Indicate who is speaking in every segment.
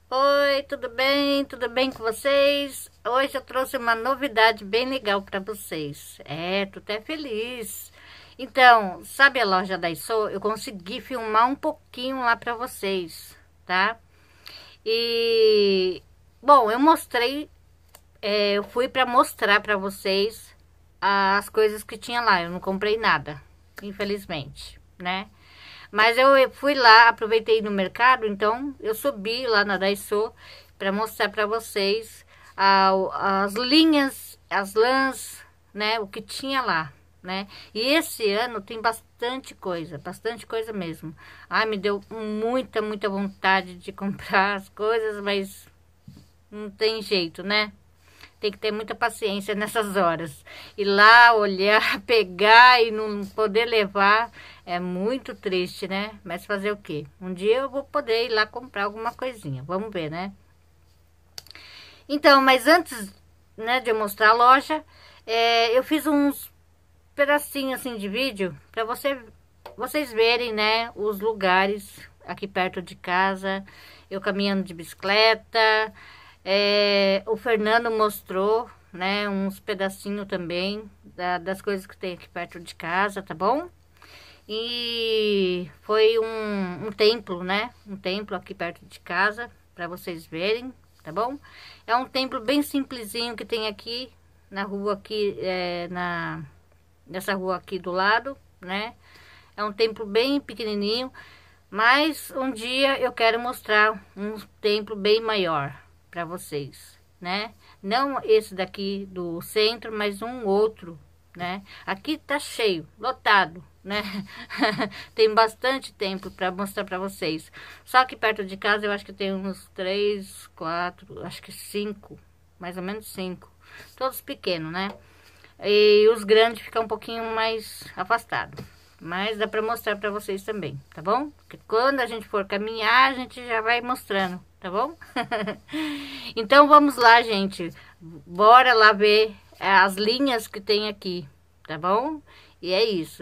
Speaker 1: Oi, tudo bem? Tudo bem com vocês? Hoje eu trouxe uma novidade bem legal para vocês. Tô até feliz. Então, sabe a loja da Daiso? Eu consegui filmar um pouquinho lá para vocês, tá? E, bom, eu fui para mostrar para vocês as coisas que tinha lá. Eu não comprei nada, infelizmente, né? Mas eu fui lá, aproveitei no mercado, então eu subi lá na Daiso para mostrar para vocês as linhas, as lãs, né? O que tinha lá, né? E esse ano tem bastante coisa mesmo. Ai, me deu muita vontade de comprar as coisas, mas não tem jeito, né? Tem que ter muita paciência nessas horas. Ir lá, olhar, pegar e não poder levar é muito triste, né? Mas fazer o quê? Um dia eu vou poder ir lá comprar alguma coisinha. Vamos ver, né? Então, mas antes, né, de eu mostrar a loja, eu fiz uns pedacinhos assim de vídeo para vocês verem, né, os lugares aqui perto de casa. Eu caminhando de bicicleta. O Fernando mostrou, né, uns pedacinhos também das coisas que tem aqui perto de casa, tá bom? E foi um templo, né? Um templo aqui perto de casa, para vocês verem, tá bom? É um templo bem simplesinho que tem aqui na rua aqui, nessa rua aqui do lado, né? É um templo bem pequenininho, mas um dia eu quero mostrar um templo bem maior para vocês, né? Não esse daqui do centro, mas um outro, né? Aqui tá cheio, lotado, né? Tem bastante tempo para mostrar para vocês. Só que perto de casa eu acho que tem uns 3, 4, acho que 5, mais ou menos 5. Todos pequenos, né? E os grandes ficam um pouquinho mais afastados. Mas dá para mostrar para vocês também, tá bom? Porque quando a gente for caminhar, a gente já vai mostrando, tá bom? Então vamos lá, gente. Bora lá ver as linhas que tem aqui, tá bom? E é isso.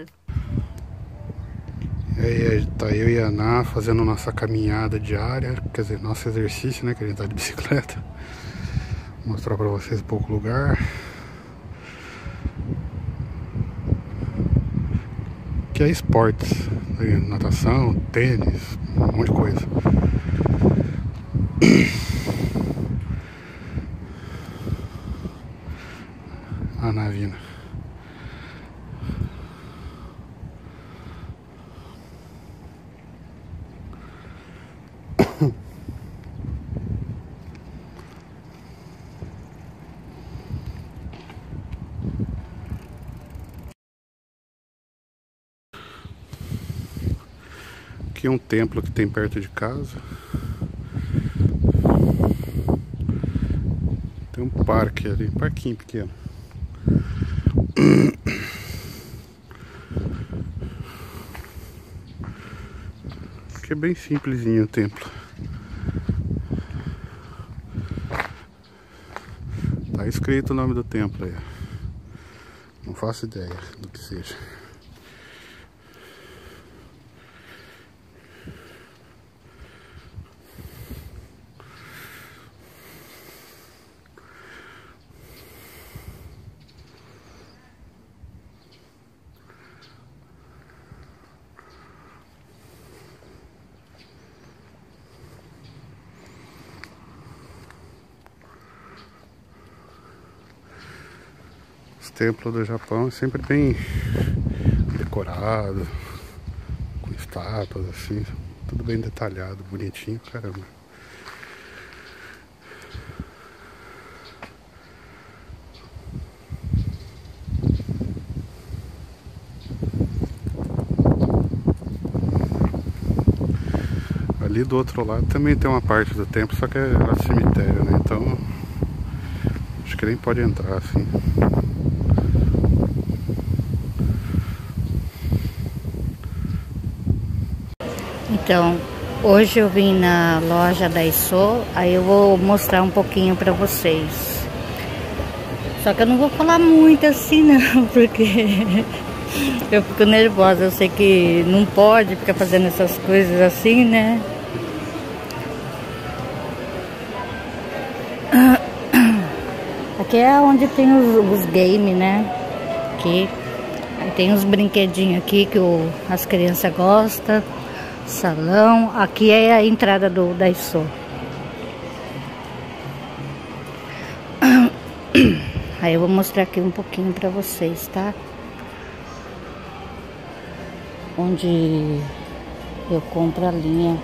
Speaker 2: E aí, tá eu e a Ana fazendo nossa caminhada diária, quer dizer, nosso exercício, né? Que a gente tá de bicicleta. Vou mostrar pra vocês um pouco o lugar. Que é esportes, natação, tênis, um monte de coisa. A navina. Aqui é um templo que tem perto de casa. Tem um parque ali, um parquinho pequeno. Aqui é bem simplesinho o templo. Tá escrito o nome do templo aí. Não faço ideia do que seja. Os templos do Japão é sempre bem decorado, com estátuas assim, tudo bem detalhado, bonitinho, caramba. Ali do outro lado também tem uma parte do templo, só que é cemitério, né? Então acho que nem pode entrar assim.
Speaker 1: Então, hoje eu vim na loja Daiso, aí eu vou mostrar um pouquinho pra vocês. Só que eu não vou falar muito assim não, porque eu fico nervosa. Eu sei que não pode ficar fazendo essas coisas assim, né? Aqui é onde tem os games, né? Aqui. Aí tem uns brinquedinhos aqui que as crianças gostam. Salão. Aqui é a entrada do Daiso. Aí eu vou mostrar aqui um pouquinho pra vocês, tá? Onde eu compro a linha.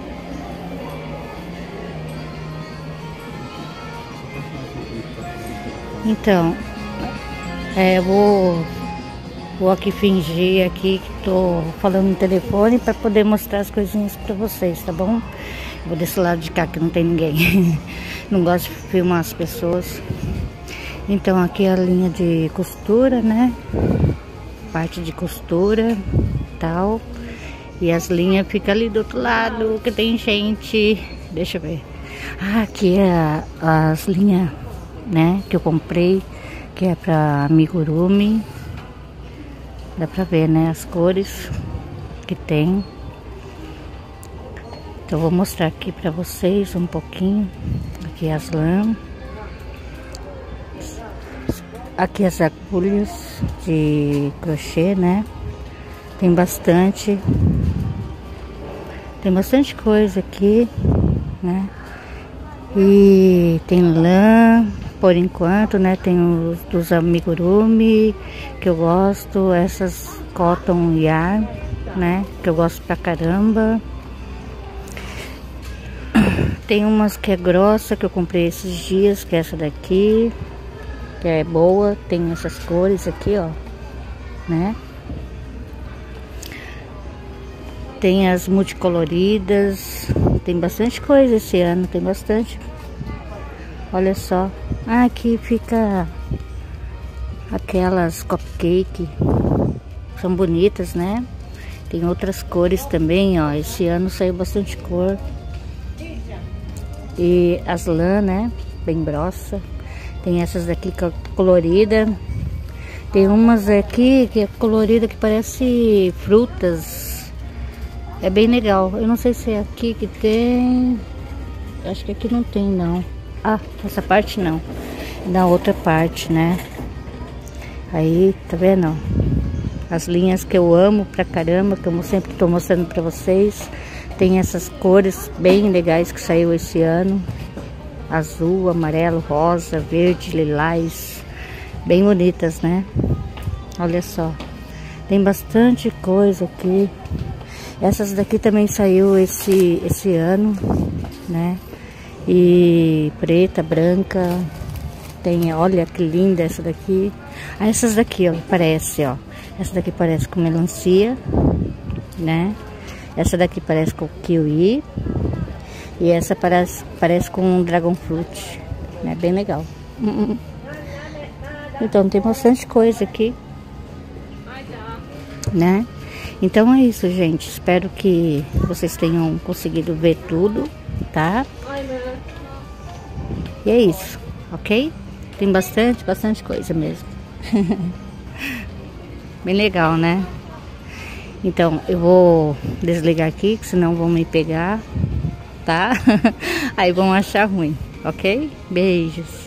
Speaker 1: Então, eu vou aqui fingir aqui que tô falando no telefone para poder mostrar as coisinhas para vocês, tá bom? Vou desse lado de cá que não tem ninguém. Não gosto de filmar as pessoas. Então aqui é a linha de costura, né? Parte de costura, tal. E as linhas ficam ali do outro lado, que tem gente. Deixa eu ver. Aqui é as linhas, né, que eu comprei, que é para amigurumi. Dá pra ver, né, as cores que tem. Então eu vou mostrar aqui pra vocês um pouquinho. Aqui as lãs. Aqui as agulhas de crochê, né? Tem bastante coisa aqui, né? E tem lã, por enquanto, né? Tem os dos amigurumi, que eu gosto. Essas cotton yarn, né? Que eu gosto pra caramba. Tem umas que é grossa, que eu comprei esses dias, que é essa daqui, que é boa. Tem essas cores aqui, ó, né? Tem as multicoloridas. Tem bastante coisa esse ano, tem bastante. Olha só. Aqui fica aquelas cupcake. São bonitas, né? Tem outras cores também, ó. Esse ano saiu bastante cor. E as lã, né? Bem grossa. Tem essas daqui colorida. Tem umas aqui que é colorida que parece frutas. É bem legal. Eu não sei se é aqui que tem. Acho que aqui não tem, não. Ah, essa parte não. Na outra parte, né? Aí, tá vendo? As linhas que eu amo pra caramba, que eu sempre tô mostrando pra vocês. Tem essas cores bem legais que saiu esse ano. Azul, amarelo, rosa, verde, lilás. Bem bonitas, né? Olha só. Tem bastante coisa aqui. Essas daqui também saiu esse ano, né? E preta, branca. Tem, olha que linda essa daqui. Ah, essas daqui, ó, parece, ó. Essa daqui parece com melancia, né? Essa daqui parece com kiwi. E essa parece com dragon fruit, né? Bem legal. Então tem bastante coisa aqui, né? Então é isso, gente. Espero que vocês tenham conseguido ver tudo, tá? E é isso, ok? Tem bastante coisa mesmo. Bem legal, né? Então eu vou desligar aqui, que senão vão me pegar, tá? Aí vão achar ruim, ok? Beijos.